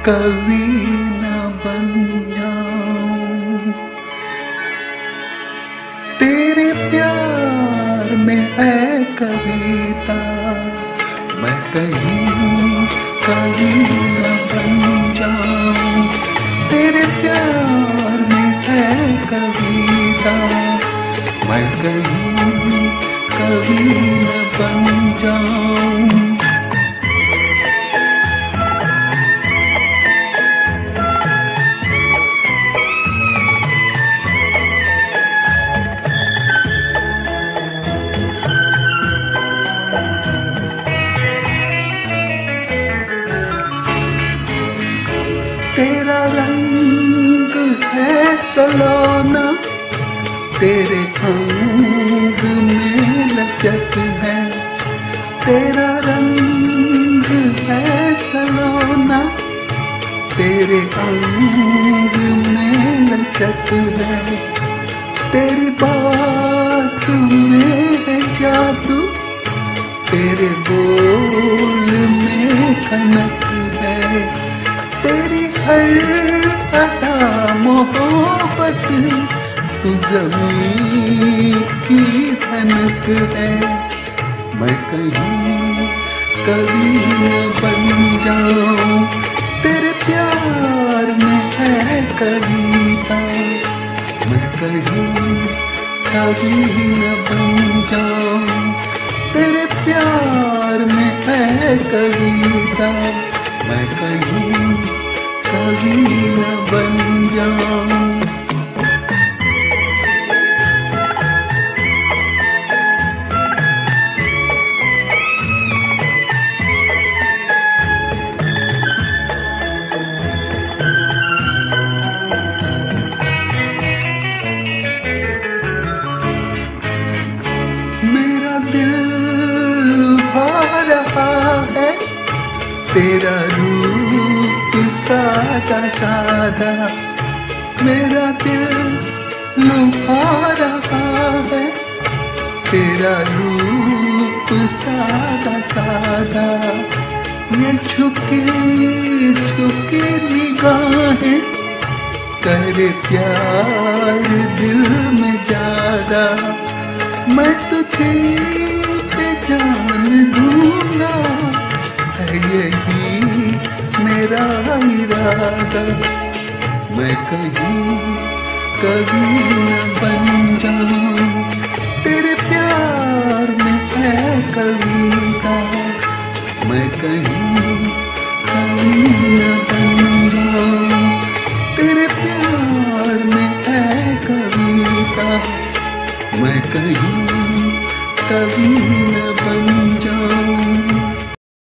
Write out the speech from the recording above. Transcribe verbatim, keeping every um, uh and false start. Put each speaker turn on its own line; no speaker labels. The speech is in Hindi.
कवि न बन जाऊं। तेरे प्यार में है कविता, मैं कहीं कवि न बन जाऊं। तेरे प्यार में है कविता, मैं कहीं कवि न बन जाऊं। तेरा रंग है सलोना, तेरे अंग में लचक है। तेरा रंग है सलोना, तेरे अंग में लचक है। तेरी बात में है जादू, तेरे बोल में कनक है। तेरी हर अदा मोहब्बत तू ज़मीं की धनक है। मैं कहीं कवि न बन जाऊं। तेरे प्यार में है कविता, मैं कहीं कवि न बन जाऊं। तेरे प्यार में है कविता, मैं कहीं कवि न बन जाऊं। मेरा दिल भा रहा है, तेरा रूप सादा सादा। मेरा दिल लुभा रहा है, तेरा रूप सादा सादा। ये झुकी झुकी निगाहें करे प्यार दिल में ज्यादा। मैं तुझे पे जान दूंगा, है यही मेरा इरादा। मैं कहीं कवि न बन जाऊं। तेरे प्यार में है कविता, मैं कहीं कवि न बन जाऊं। तेरे प्यार में है कविता, मैं कहीं कवि न बन जाऊं।